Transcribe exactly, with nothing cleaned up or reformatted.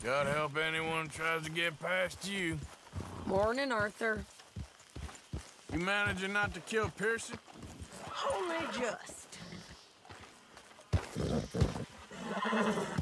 God help anyone who tries to get past you. Morning, Arthur. You managing not to kill Pearson? Only just.